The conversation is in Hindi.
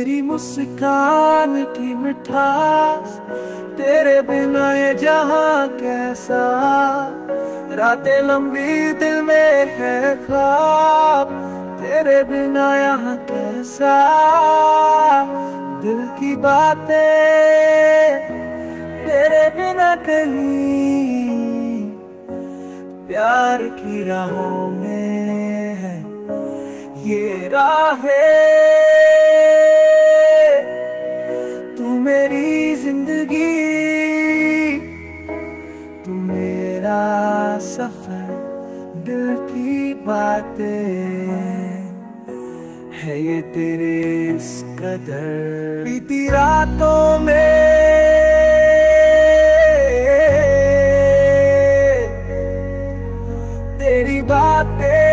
तेरी मुस्कान की मिठास, तेरे बिना ये जहां कैसा। रातें लंबी दिल में है ख्वाब, तेरे बिना यहाँ कैसा। दिल की बातें तेरे बिना कहीं, प्यार की राहों में है ये राहें। तू मेरी जिंदगी, तू मेरा सफर, दिल की बातें है ये तेरे इस कदर। बीती रातों में तेरी बातें